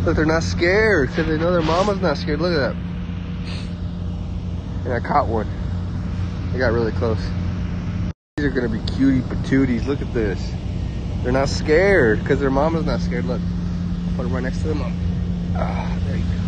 Look, they're not scared because they know their mama's not scared. Look at that. And I caught one. They got really close. These are gonna be cutie patooties. Look at this. They're not scared because their mama's not scared. Look, put them right next to them. Ah, there you go.